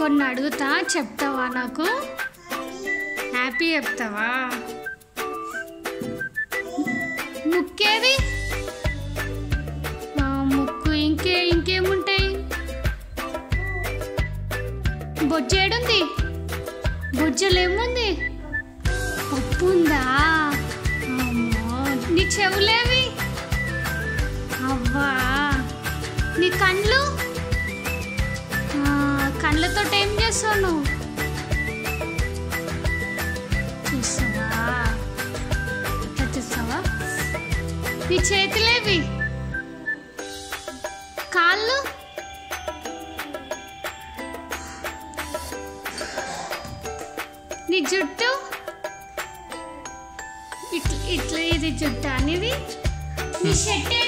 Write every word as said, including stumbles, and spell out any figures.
కొన్ని అడుగుతా, చెప్తావా నాకు? హ్యాపీ చెప్తావా? ముక్కేది? ముక్కు ఇంకే ఇంకేముంటాయి? బొజ్జేడుంది? బొజ్జలేముంది? పప్పు ఉందా? అమ్మో. నీ చెవులేవి? అవ్వా. నీ కళ్ళు? కళ్ళతో ఏం చేస్తావు నువ్వు? చూస్తావా? ఇట్లా చూస్తావా? నీ చేతులేవి? కాళ్ళు? నీ జుట్టు? ఇట్లా ఇట్లా ఇది జుట్టు అనేది? నీ షర్ట్